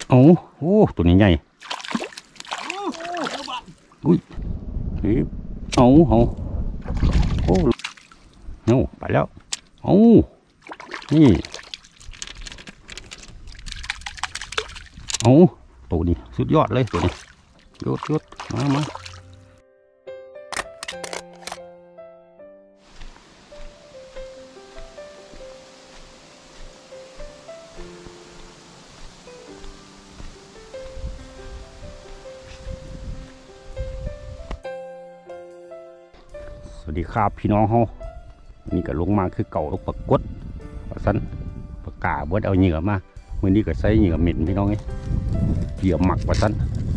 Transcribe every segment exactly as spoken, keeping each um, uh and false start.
โอ้โหตัวนี้ใหญ่อุ้ยเอาเอาโอ้โน่ไปแล้วเอานี่เอาตัวนี้สุดยอดเลยตัวนี้ยดยดมามาสวัสดีครับพี่น้องเฮานี่ก็ลงมาคือเก่าลูกปรากฏว่าสั้นปากกาเบิดเอาเหยื่อมาเมื่อนี้ก็ใส่เหยื่อเหม็นพี่น้องไงเหยื่อหมักว่าสั้น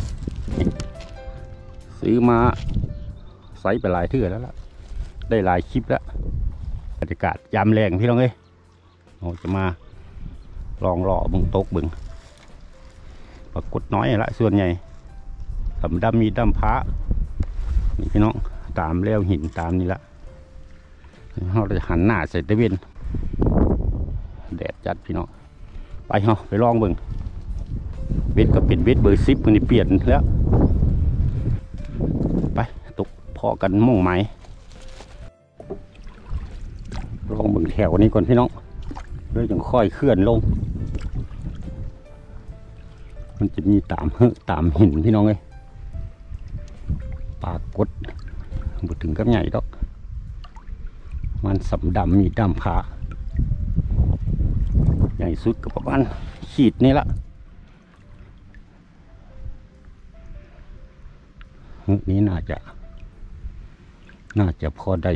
ซื้อมาใส่ไปหลายเทื่อแล้วล่ะได้หลายคลิปแล้วบรรยากาศยามแรงพี่น้องเอ้ยเราจะมาลองหล่อบึงตกบึงปรากฏน้อยละส่วนใหญ่สำดำมีดำพระนี่พี่น้องตามแล้วหินตามนี่ละเราจะหันหน้าใส่ตะเวนแดดจัดพี่น้องไปเหรอไปลองบึงเบ็ดก็เป็นเบ็ดเบอร์ซิปมันนี่เปลี่ยนแล้วไปตกพอกันม่งไหมลองบึงแถวนี้ก่อนพี่น้องเรื่อยยังค่อยเคลื่อนลงมันจะมีตามเฮ้ตามหินพี่น้องเลยปลากดบุถึงกับใหญ่ดอกมันสำดำมีดำขาใหญ่สุดก็ประมาณขีดนี่ละนี้น่าจะน่าจะพอได้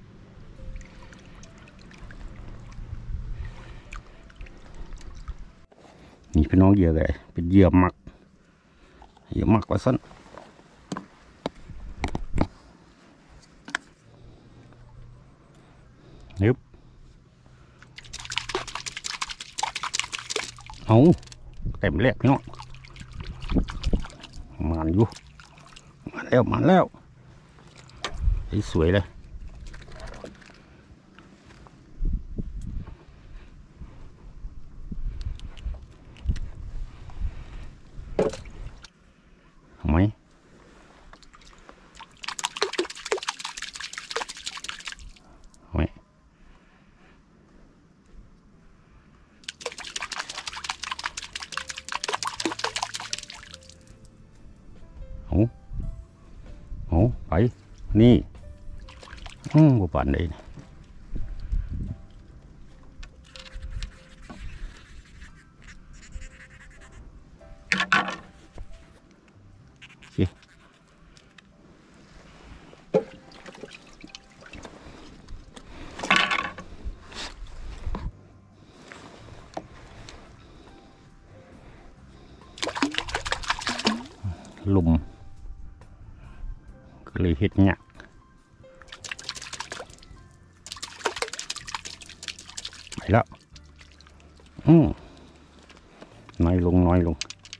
นี่พี่น้องเหยื่อเลยเป็นเหยื่อหมักเหยื่อหมักว่าสั้นนึบเอาเต็มแรกพี่น้องมันอยู่มาแล้วมาแล้วสวยเลยเอาไหมเอาไหมเอาเอาไปนี่อืมบุปผาเลยลุมก็เลยเห็ดหยักไปแล้วอืมน้อยลงน้อยลง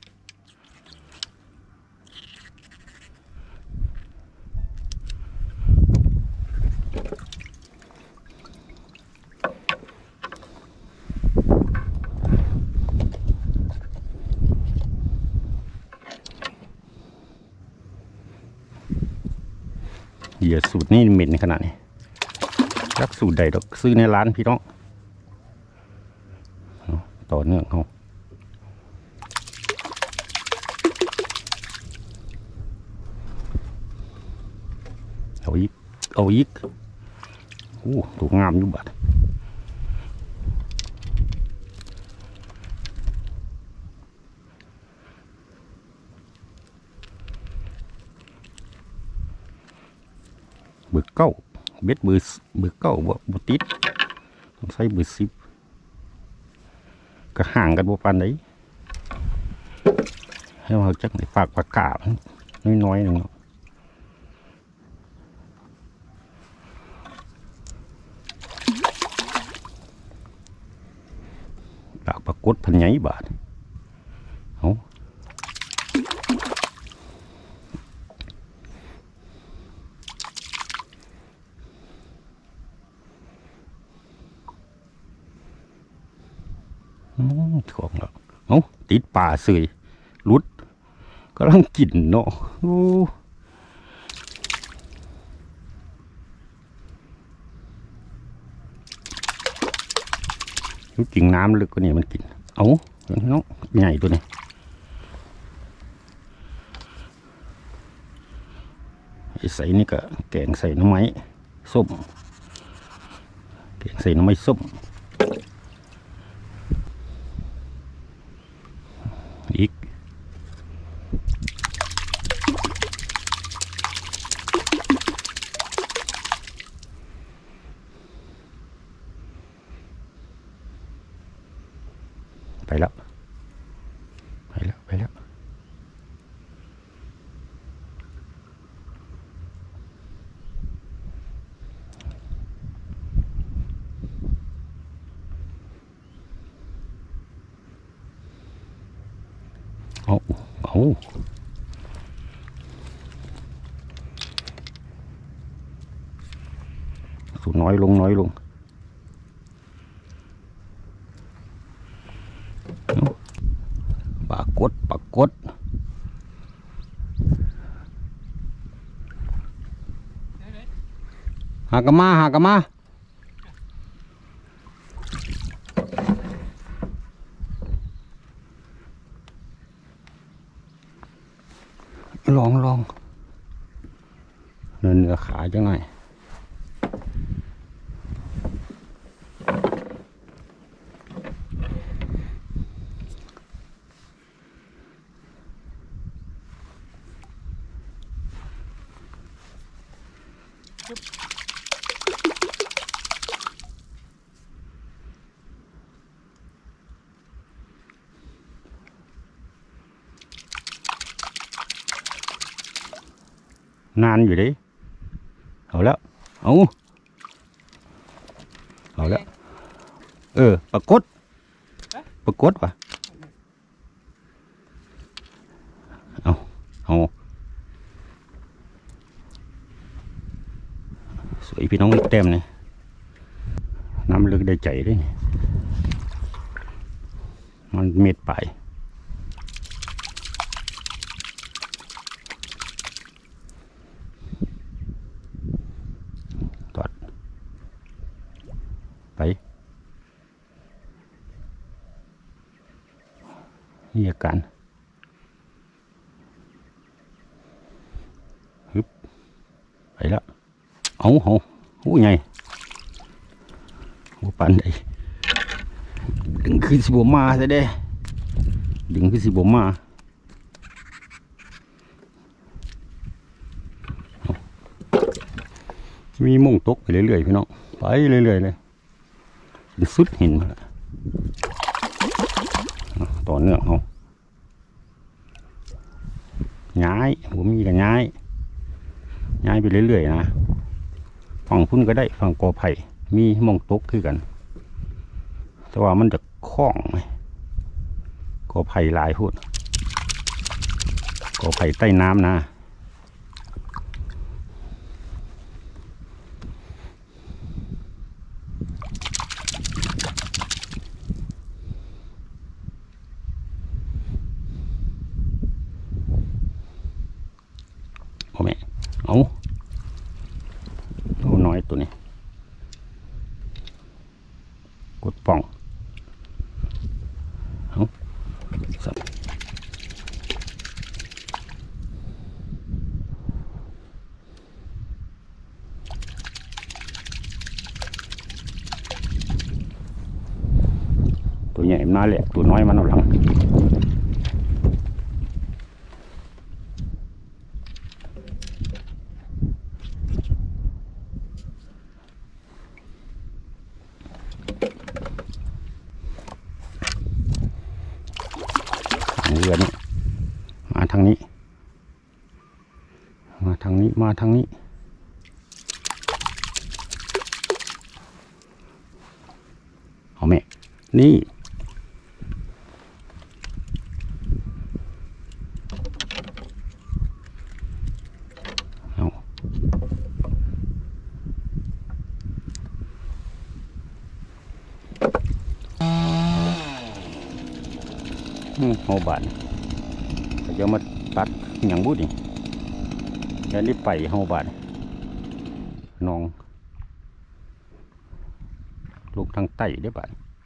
เหยื่อสูตรนี่เหม็นขนาดนี้รักสูตรใดดอกซื้อในร้านพี่น้องต่อเนื่องเขาเอาอีกเอาอีกโอ้ตัวงามอยู่บัดเบอร์เก้าเบ็ดเบอร์เบอร์เก้าบ่บ่ติดต้องใช้เบอร์สิบก็ห่างกันบ่ปานใดให้เราจักในฝากปากกาน้อยๆหนึ่งปากปรากฏพันใหญ่บาทเอาของเราเอาติดป่าสื่อรุดกำลังกินเนาะโอ้จริงน้ำลึกกว่านี้มันกินเอาเนาะใหญ่ตัวนี้ไอ้ใส่นี่ก็แกงใส่น้ำไม้ส้มแกงใส่น้ำไม้ส้มอีกไปแล้วไปแล้วไปแล้วเอาเอาสูงน้อยลงน้อยลงปากกดปากกดหากมาหากมาลองลองเนื้อเนื้อขาจังไงนานอยู่ดิเอาแล้วเอาเอาแล้วเออปรากฏปรากฏว่ะเอาเอาสวยพี่น้องเต็มเลยน้ำลึกได้ใจด้วยมันเม็ดไปไปนี่อาการฮึบไปแล้วเอาเอาโอ้ยไงโอ้ปันไดดึงขึ้นสิบมาซะเด้ดึงขึ้นสิบมามีมุ่งตกไปเรื่อยๆพี่น้องไปเรื่อยๆเลยสุดหินต่อเนื่องเอาย้ายผมมีกันย้ายย้ายไปเรื่อยๆนะฝั่งพุ่นก็ได้ฝั่งกอไผ่มีมองตกคือกันแต่ว่ามันจะคล้องไหมกอไผ่ลายพุ่นกอไผ่ใต้น้ำนะเอาโอ้น้อยตัวนี้กดป่องเอาสับตัวใหญ่มาแหละตัวน้อยมันเอาหลังเรือนี่มาทางนี้มาทางนี้มาทางนี้เอาแม่นี่เอาอืมโหบานจะมาตัดอย่างบุญนี่แค่นี้ไปเฮาบาดน้องลูกทางใต้ได้บาด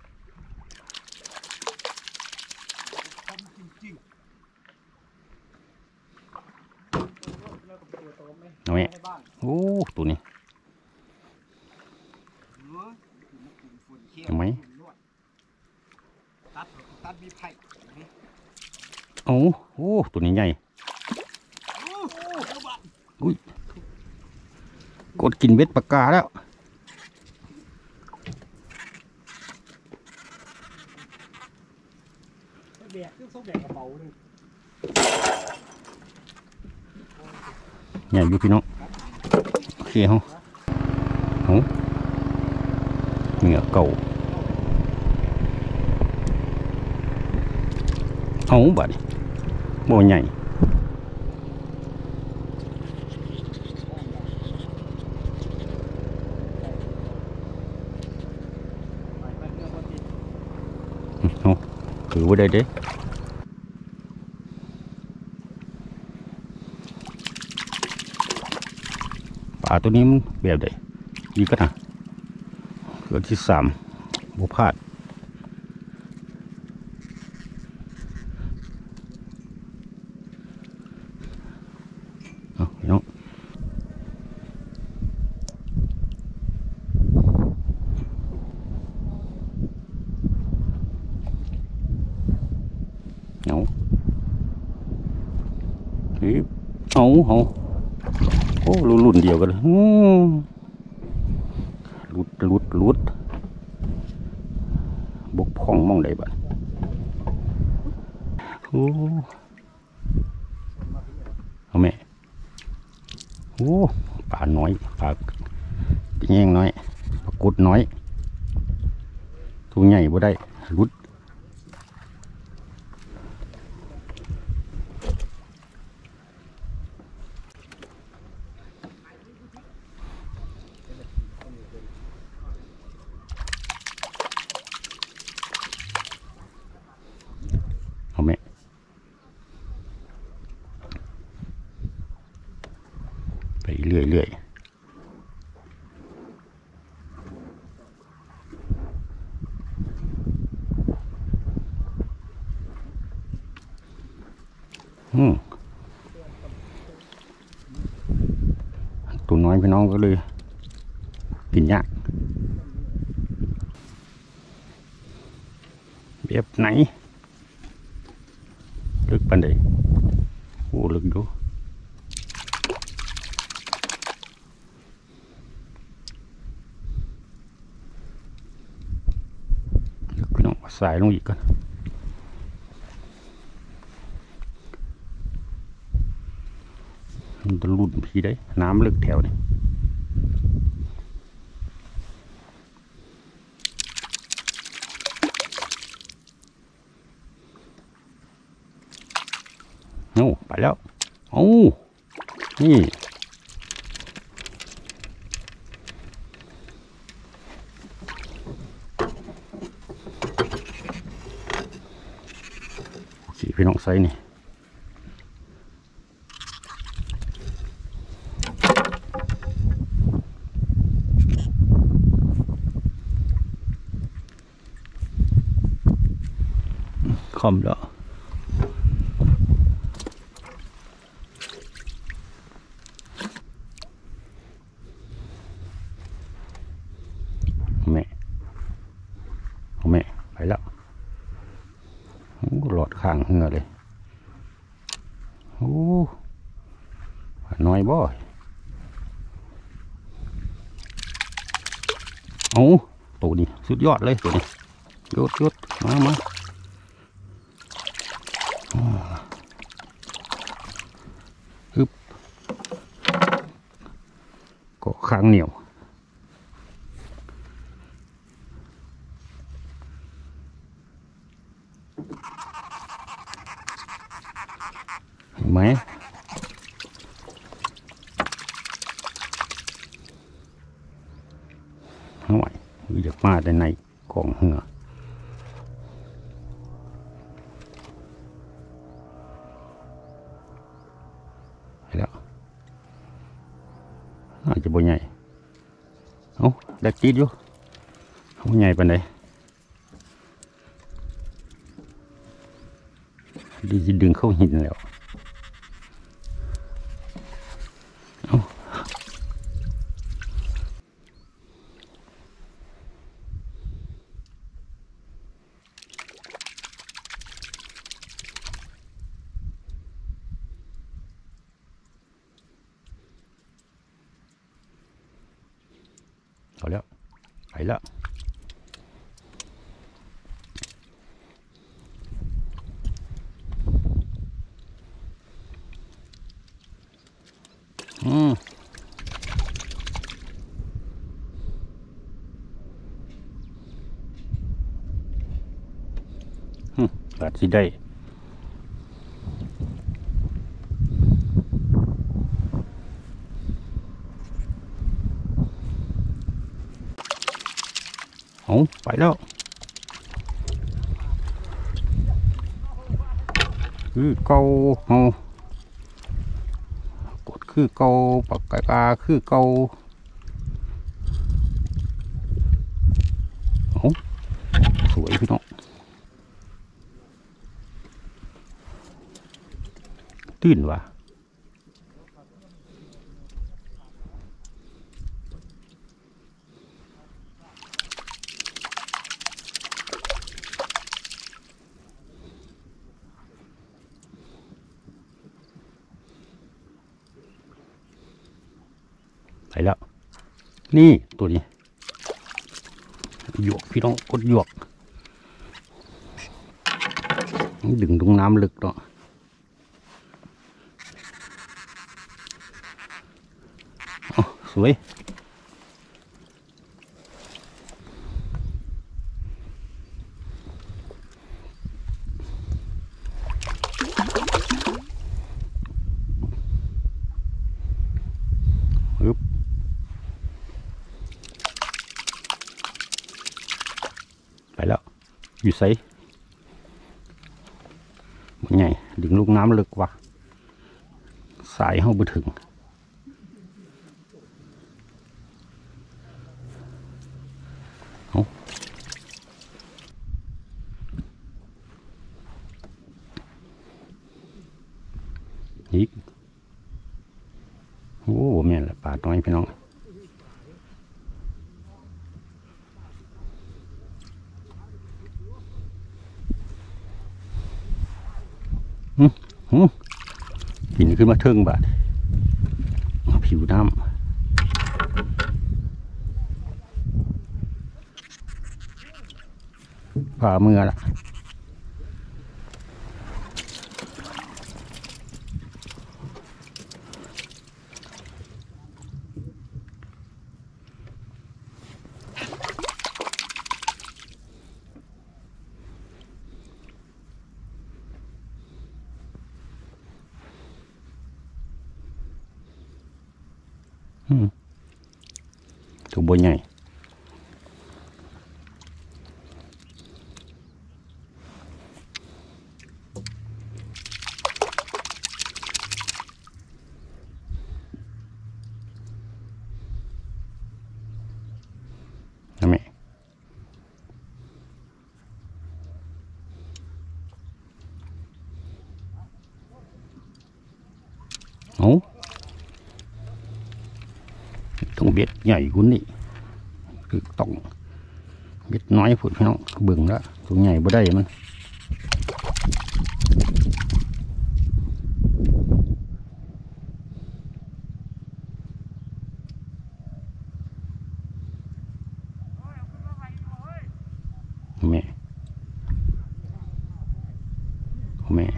เอาไหมโอ้ตัวนี้เอาไหมโอ้โอ้ตัวนี้ใหญ่อุ้ยกดกินเบ็ดปากกาแล้วแบกเครื่องแบกกระเป๋าเลยใหญ่อยู่พี่น้องโอเคฮะฮะเหนือเก่าเอาบัดโบใหญ่เอาถือไว้ได้เด้ปลาตัวนี้มันแบบใดดีก็นะเกิดที่สามโบพลาดเอาพี่น้องเอาเอาเอาโอ้รุ่นเดียวกันเลยลุดลุดลุดบกพร่องมองได้บ้างโอ้เอาแม่โอ้ปลาน้อยปลาแง่งน้อยปลากุดน้อยตัวใหญ่บ่ได้ลุดเอาแม่ไปเรื่อยๆอืมตัวน้อยพี่น้องก็เลยกินยากแบบไหนลึกปันใดโอ้ลึกดูลึกพี่น้องสายลงอีกกันมันจะลุ่นพี่ได้น้ำลึกแถวนี้โอ้ไปแล้วโอ้นี่โอเคพี่น้องใส่นี่คอมแล้วแม่แม่ไปแล้วหลอดข้างเหงือเลยโอ้น้อยบ่โอ้ตัวนี้สุดยอดเลยตัวนี้ยดยดมามาฮึบก็ข้างเหนียวเห็นไหมห่วยอยากมาแต่ในกล่องเหงือแล้วอาจจะบ่ใหญ่เอาได้ติดอยู่บ่ใหญ่ปานใดดีจะดึงเข้าหินแล้วเอาเอาแล้วไปแล้วอืมอาจสิได้เอาไปแล้วคือเกาเอากดคือเกาปากกากาคือเกาเอาสวยพี่น้องตื่นว่ะไปแล้วนี่ตัวนี้หยวกพี่น้องกดหยวกดึงตรงน้ำลึกเนาะสวยอึ๊บไปแล้วอยู่ไสมันใหญ่ดึงลูกน้ำลึกว่ะสายเข้าไปถึงเอาอีกโอ้แม่นละปลาน้อยพี่น้องอืมอืมกินขึ้นมาเทิงบาดผิวน้ำผ่ามือละถูกบนใหญ่ทำไมเอาต้องเบ็ดใหญ่กุนี่คือต้องเบ็ดน้อยผุดพี่น้องเบิ่งแล้วตัวใหญ่บ่ได้มันแม่แม่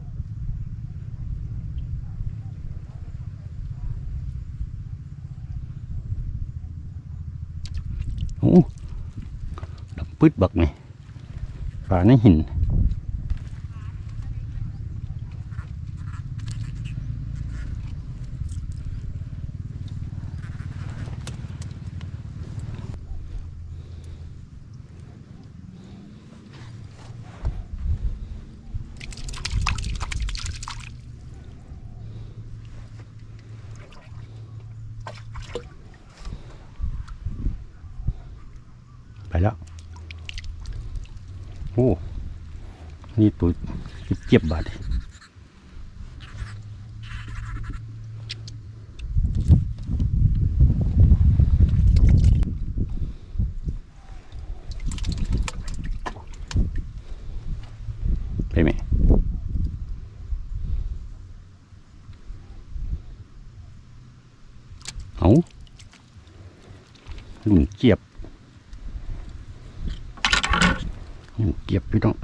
โอ้ดำปื๊ดบักไหมปลาในหินโอ้นี่ตัวเจ็บบาดไปไหมเอาหลุนเจี๊ยบหลุนเจี๊ยบพี่น้อง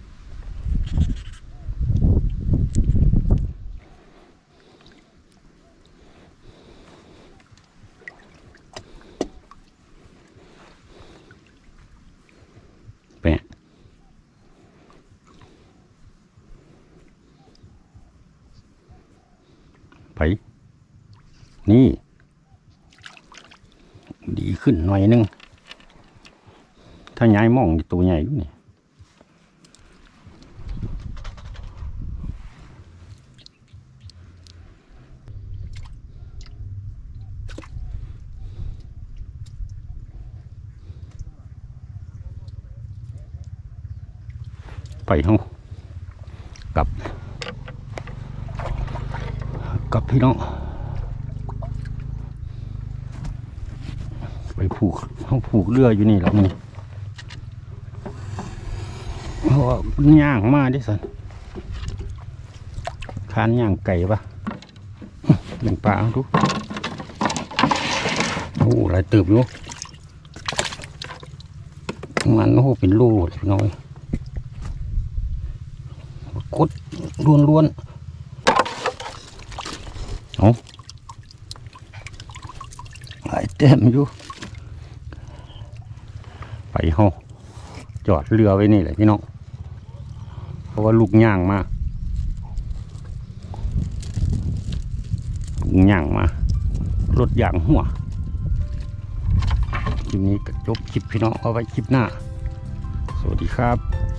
แปะไปนี่ดีขึ้นหน่อยนึงถ้าย้ายมองตัวใหญ่อยู่นี่ไปห้องกลับกลับพี่น้องไปผูกห้องผูกเรืออยู่นี่แล้วนี่เพราะว่าย่างมาดิสันคานย่างไก่ปะหนึ่งปลาดูโอ้หลายตืบอยู่มันโอ้เป็นรูพี่น้อยกดล้วนล้วนเอาหลายเต็มอยู่ไปห้องจอดเรือไว้นี่แหละพี่น้องเพราะว่าลูกย่างมาลูกย่างมารถย่างหัวคลิปนี้ก็จบคลิปพี่น้องเอาไว้คลิปหน้าสวัสดีครับ